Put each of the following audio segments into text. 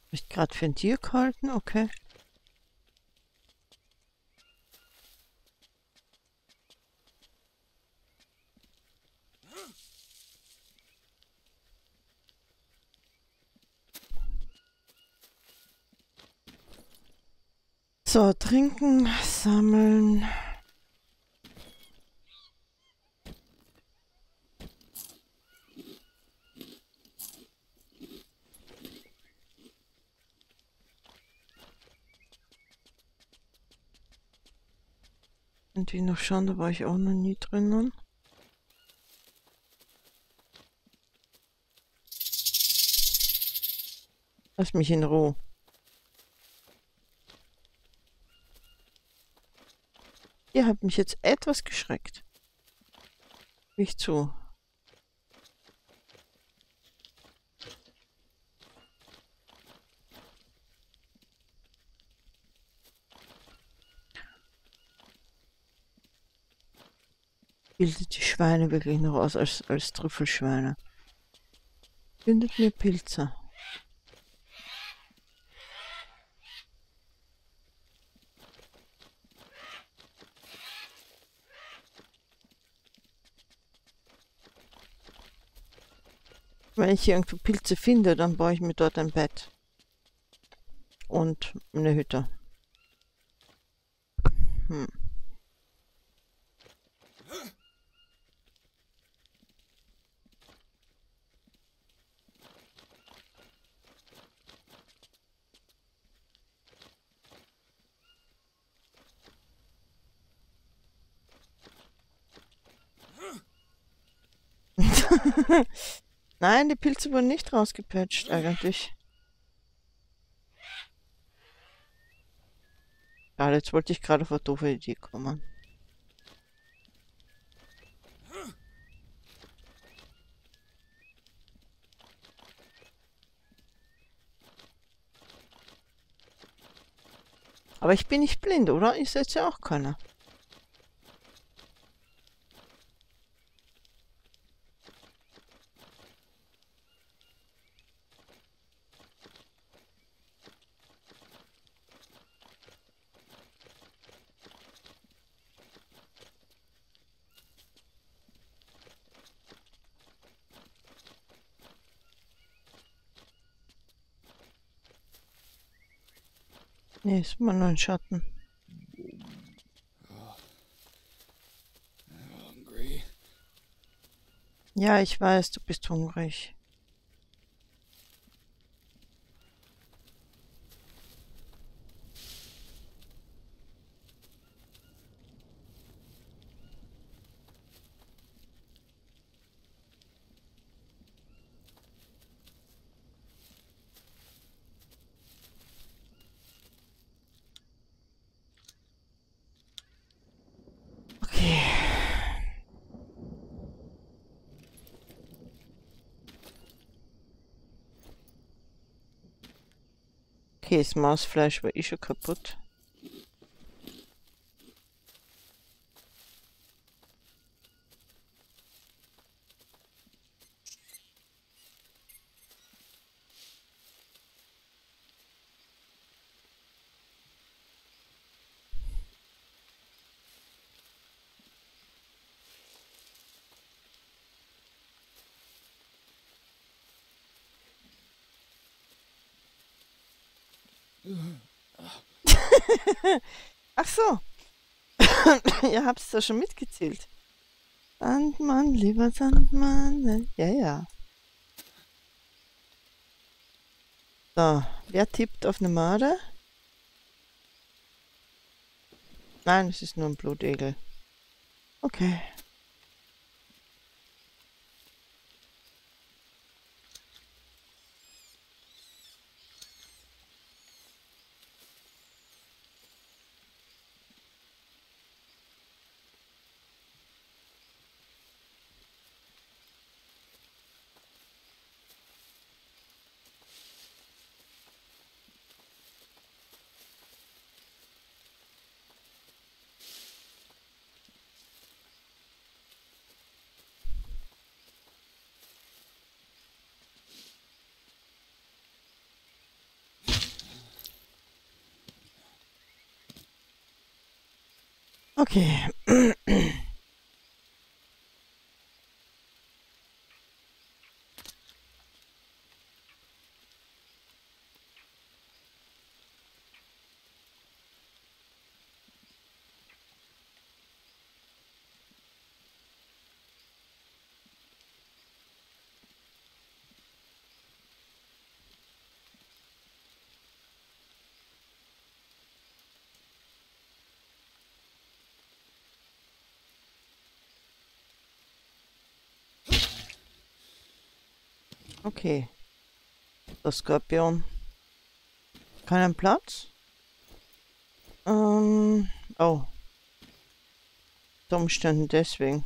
Mich gerade für ein Tier gehalten, okay. So, trinken, sammeln. Und die noch schauen, da war ich auch noch nie drinnen. Lass mich in Ruhe. Ihr habt mich jetzt etwas geschreckt. Nicht zu. Bildet die Schweine wirklich noch aus als Trüffelschweine. Findet mir Pilze. Wenn ich hier irgendwo Pilze finde, dann baue ich mir dort ein Bett. Und eine Hütte. Hm. Nein, die Pilze wurden nicht rausgepatcht eigentlich. Ja, jetzt wollte ich gerade auf eine doofe Idee kommen. Aber ich bin nicht blind, oder? Ich setze ja auch keine. Nee, ist immer nur ein Schatten. Hungry. Ja, ich weiß, du bist hungrig. Okay. Okay, das Mausfleisch war eh schon kaputt. Ach so, ihr habt es da schon mitgezählt. Sandmann, lieber Sandmann. Ja, ja. So, wer tippt auf eine Made? Nein, es ist nur ein Blutegel. Okay. Okay. Okay. Der Skorpion. Keinen Platz? Oh. Unter Umständen deswegen.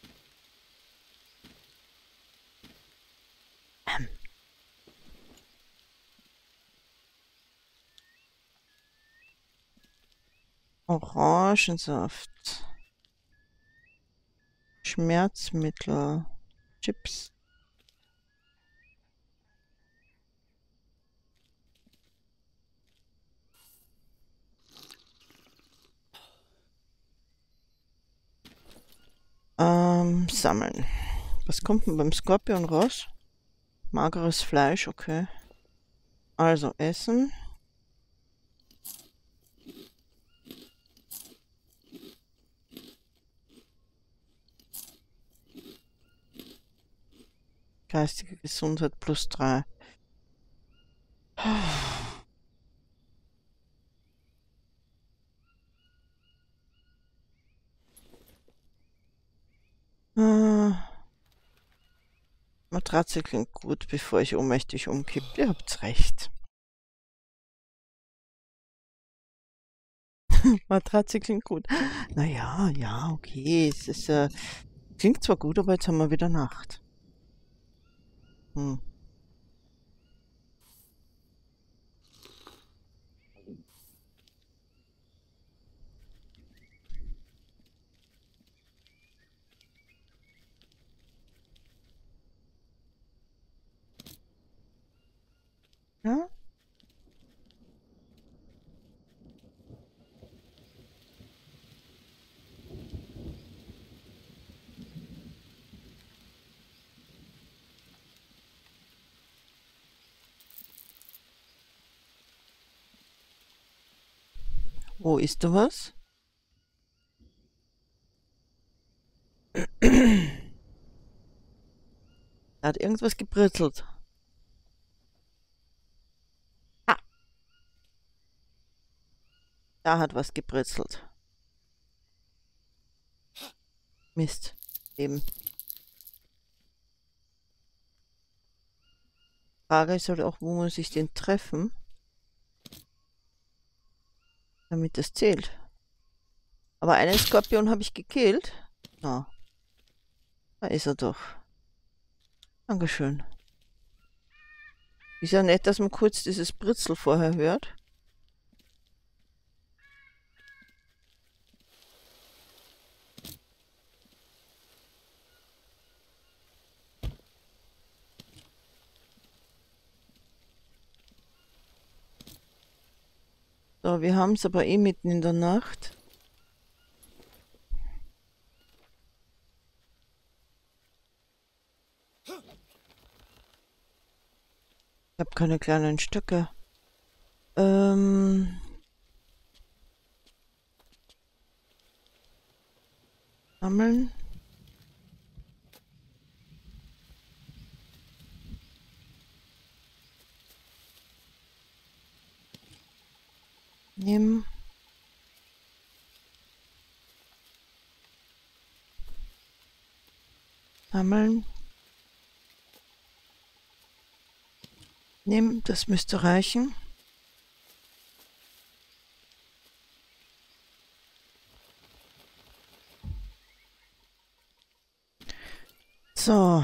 Orangensaft. Schmerzmittel. Chips. Sammeln. Was kommt denn beim Skorpion raus? Mageres Fleisch, okay. Also essen. Geistige Gesundheit +3. Matratze klingt gut, bevor ich ohnmächtig umkipp. Ihr habt recht. Matratze klingt gut. Naja, ja, okay. Es ist, klingt zwar gut, aber jetzt haben wir wieder Nacht. Hm. Ja? Wo ist da was? Da hat irgendwas gebritzelt. Ah, da hat was gebritzelt. Mist. Eben. Frage ist halt auch, wo muss ich den treffen, damit das zählt. Aber einen Skorpion habe ich gekillt. Na, da ist er doch. Dankeschön. Ist ja nett, dass man kurz dieses Britzel vorher hört. So, wir haben es aber eh mitten in der Nacht. Ich habe keine kleinen Stöcke. Sammeln. Nehmen. Sammeln. Nehmen, das müsste reichen. So.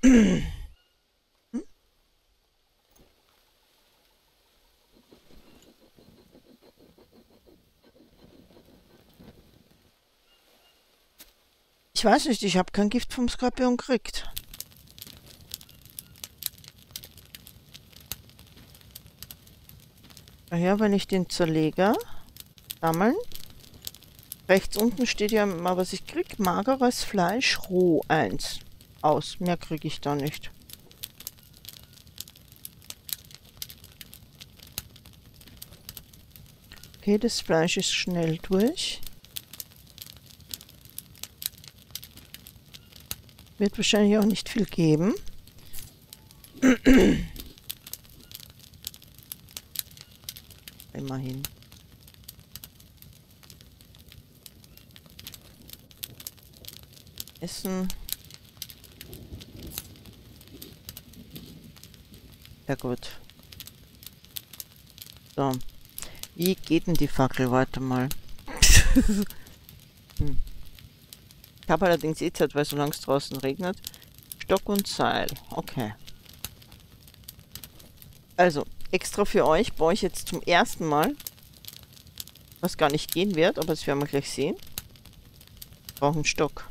Ich weiß nicht, ich habe kein Gift vom Skorpion gekriegt. Daher, wenn ich den zerlege, sammeln. Rechts unten steht ja mal, was ich krieg. Mageres Fleisch, roh 1. Aus. Mehr kriege ich da nicht. Okay, das Fleisch ist schnell durch. Wird wahrscheinlich auch nicht viel geben. Immerhin. Essen. Ja gut. So. Wie geht denn die Fackel? Warte mal. Hm. Ich habe allerdings eh Zeit, weil solange es draußen regnet. Stock und Seil. Okay. Also, extra für euch baue ich jetzt zum ersten Mal, was gar nicht gehen wird, aber das werden wir gleich sehen. Ich brauche einen Stock.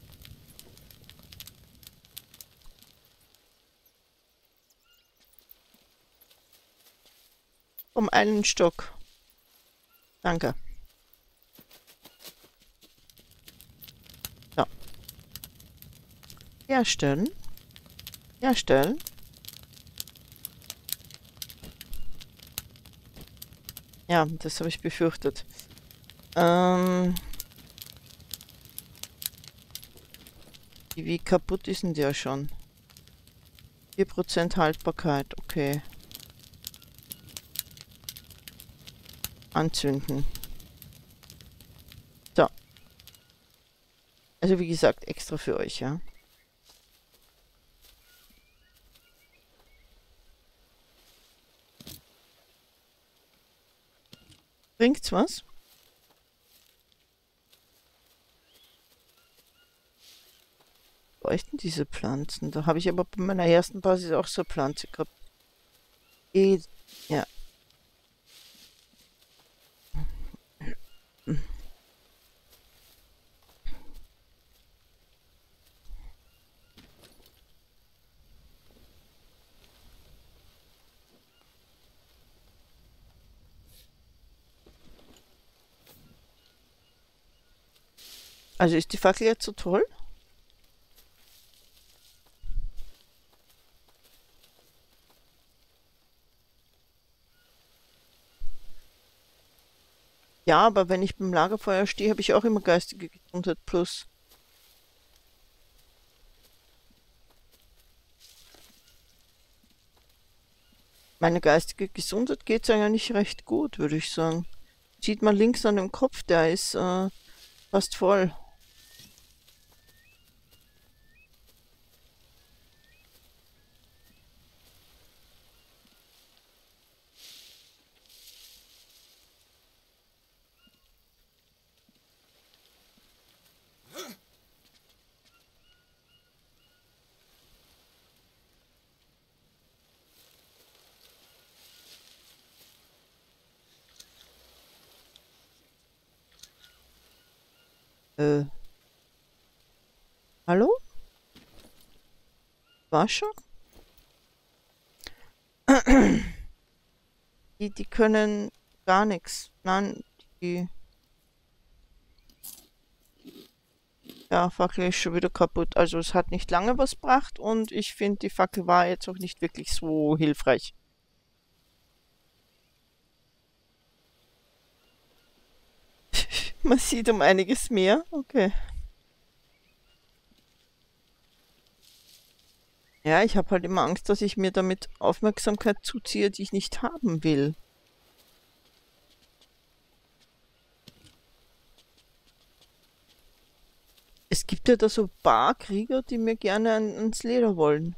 Um einen Stock. Danke. So. Herstellen. Herstellen. Ja, das habe ich befürchtet. Wie kaputt ist denn der schon? 4% Haltbarkeit, okay. Anzünden. So. Also wie gesagt, extra für euch, ja. Bringt's was? Leuchten diese Pflanzen? Da habe ich aber bei meiner ersten Basis auch so eine Pflanze gehabt. Ja. Also ist die Fackel jetzt so toll? Ja, aber wenn ich beim Lagerfeuer stehe, habe ich auch immer geistige Gesundheit plus. Meine geistige Gesundheit geht es eigentlich recht gut, würde ich sagen. Sieht man links an dem Kopf, der ist fast voll. Äh, hallo? War schon? Die können gar nichts. Nein, die... Ja, Fackel ist schon wieder kaputt. Also es hat nicht lange was gebracht und ich finde, die Fackel war jetzt auch nicht wirklich so hilfreich. Man sieht um einiges mehr. Okay. Ja, ich habe halt immer Angst, dass ich mir damit Aufmerksamkeit zuziehe, die ich nicht haben will. Es gibt ja da so Barkrieger, die mir gerne ans Leder wollen.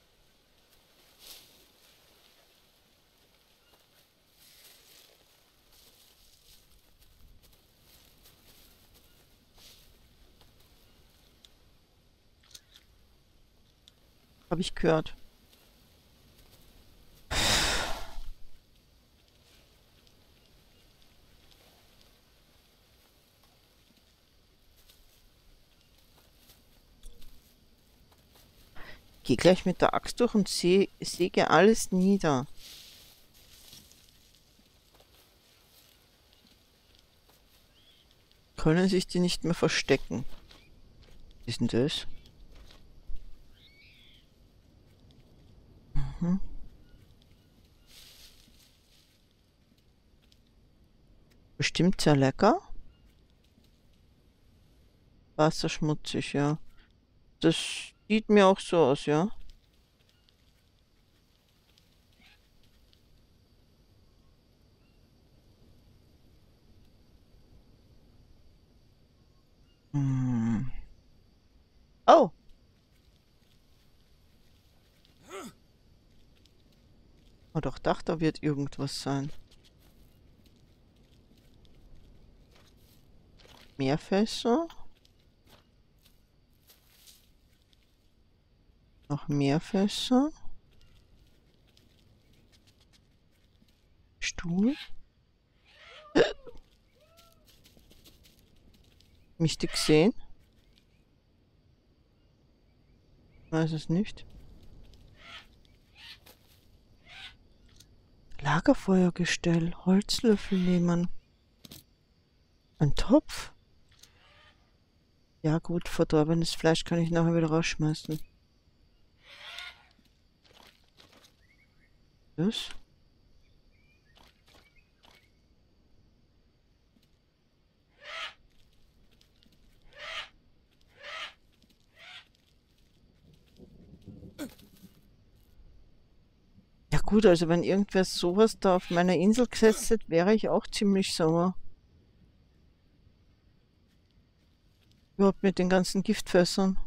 Habe ich gehört. Geh gleich mit der Axt durch und säge alles nieder. Können sich die nicht mehr verstecken? Was ist denn das? Mhm. Bestimmt sehr lecker. Wasserschmutzig, ja. Das sieht mir auch so aus, ja. Hm. Oh! Oh, doch, dachte, da wird irgendwas sein. Mehr Fässer? Noch mehr Fässer? Stuhl? Mich die gesehen? Weiß es nicht. Lagerfeuergestell. Holzlöffel nehmen. Ein Topf? Ja gut, verdorbenes Fleisch kann ich nachher wieder rausschmeißen. Das? Ja gut, also wenn irgendwer sowas da auf meiner Insel gesetzt hätte, wäre ich auch ziemlich sauer. Überhaupt mit den ganzen Giftfässern.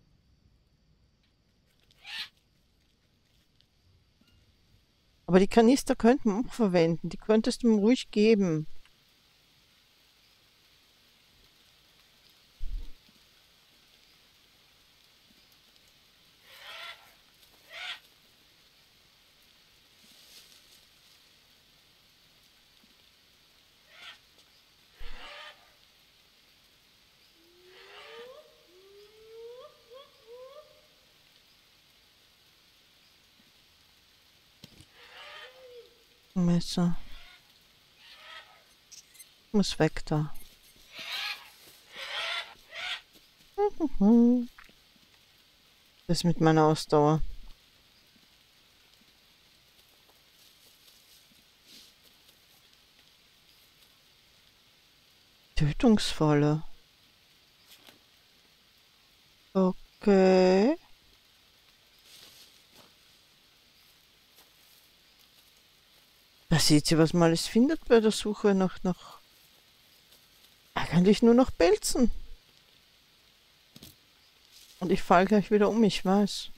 Aber die Kanister könnte man auch verwenden. Die könntest du mir ruhig geben. Messer. Muss weg da. Mhm. Das mit meiner Ausdauer. Tötungsfalle. Okay. Da seht ihr, was man alles findet bei der Suche nach eigentlich nur noch Pelzen. Und ich falle gleich wieder um, ich weiß.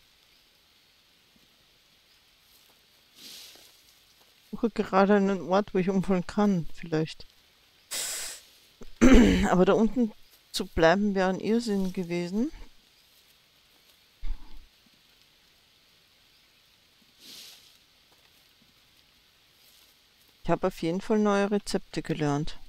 Ich suche gerade einen Ort, wo ich umfallen kann, vielleicht. Aber da unten zu bleiben wäre ein Irrsinn gewesen. Ich habe auf jeden Fall neue Rezepte gelernt.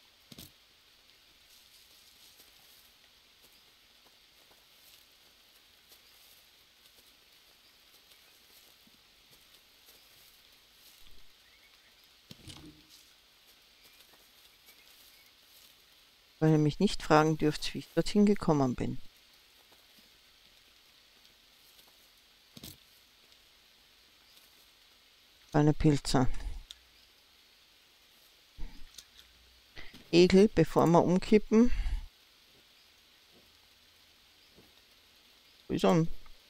Weil ihr mich nicht fragen dürft, wie ich dorthin gekommen bin. Kleine Pilze. Egel, bevor wir umkippen. Wieso?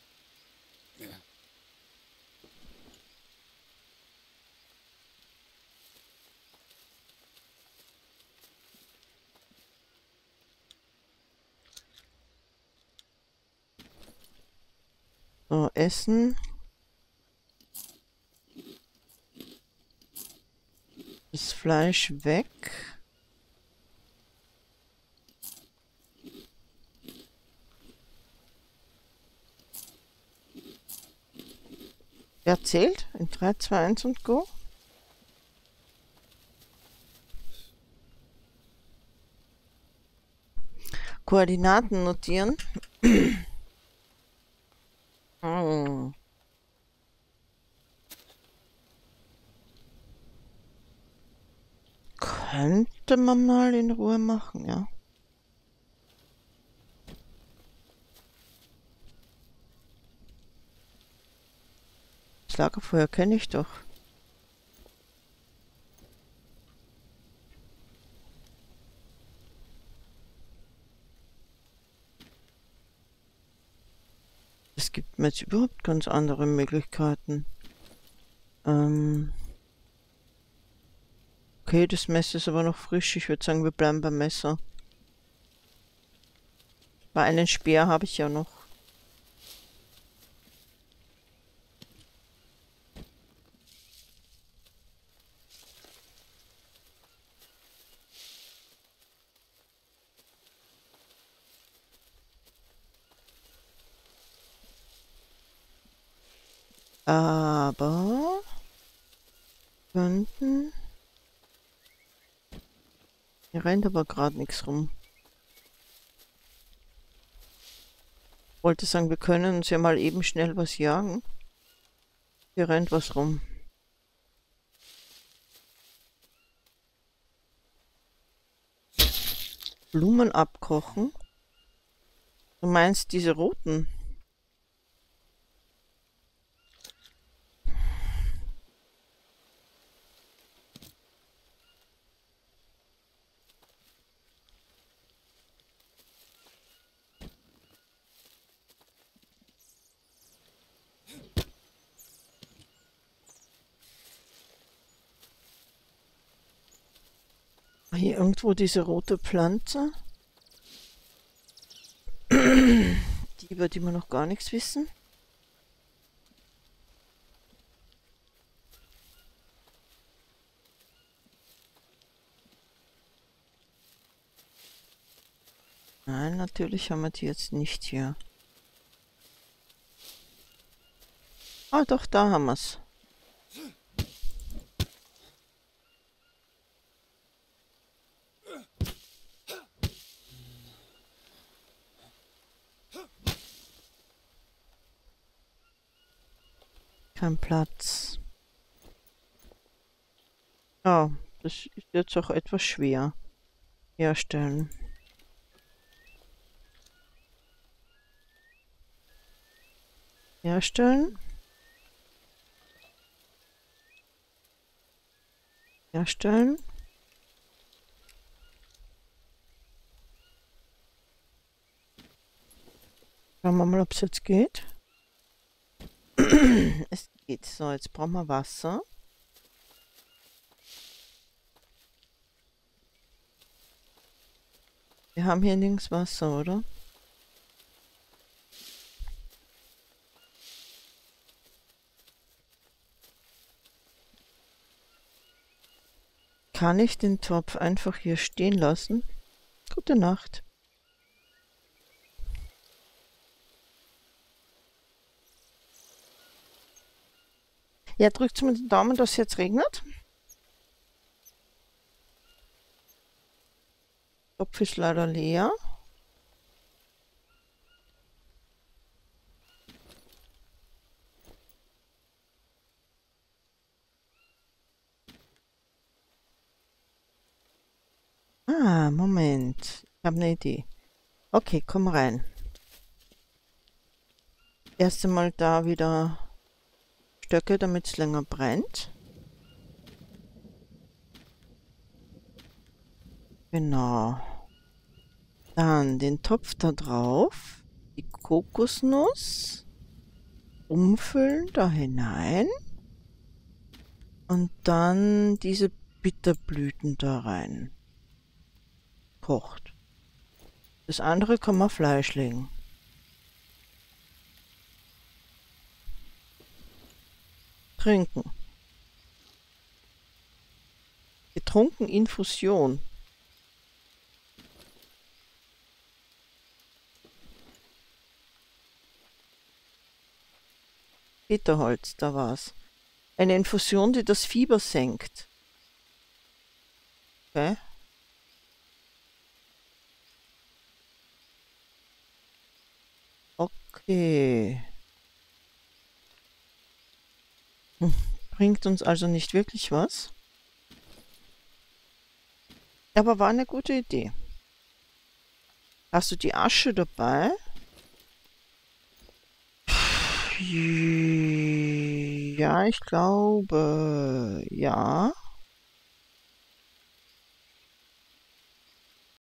So, Essen. Das Fleisch weg. Wer zählt? In 3, 2, 1 und go. Koordinaten notieren. Hm. Könnte man mal in Ruhe machen, ja. Lagerfeuer kenne ich doch. Es gibt mir jetzt überhaupt ganz andere Möglichkeiten. Okay, das Messer ist aber noch frisch. Ich würde sagen, wir bleiben beim Messer. Weil einen Speer habe ich ja noch. Aber könnten. Hier rennt aber gerade nichts rum. Ich wollte sagen, wir können uns ja mal eben schnell was jagen. Hier rennt was rum. Blumen abkochen? Du meinst diese roten? Hier irgendwo diese rote Pflanze, über die wir noch gar nichts wissen. Nein, natürlich haben wir die jetzt nicht hier. Ah, doch, da haben wir es. Kein Platz. Ja, das ist jetzt auch etwas schwer herstellen. Herstellen. Herstellen. Schauen wir mal, ob es jetzt geht. Es geht. So, jetzt brauchen wir Wasser. Wir haben hier nirgends Wasser, oder? Kann ich den Topf einfach hier stehen lassen? Gute Nacht. Ja, drückt mir den Daumen, dass es jetzt regnet. Topf ist leider leer. Ah, Moment. Ich habe eine Idee. Okay, komm rein. Erst einmal da wieder Stöcke, damit es länger brennt. Genau. Dann den Topf da drauf. Die Kokosnuss. Umfüllen da hinein. Und dann diese Bitterblüten da rein. Kocht. Das andere kann man Fleisch legen. Trinken. Getrunken Infusion. Bitterholz, da war's. Eine Infusion, die das Fieber senkt. Okay. Okay. Bringt uns also nicht wirklich was. Aber war eine gute Idee. Hast du die Asche dabei? Ja, ich glaube, ja.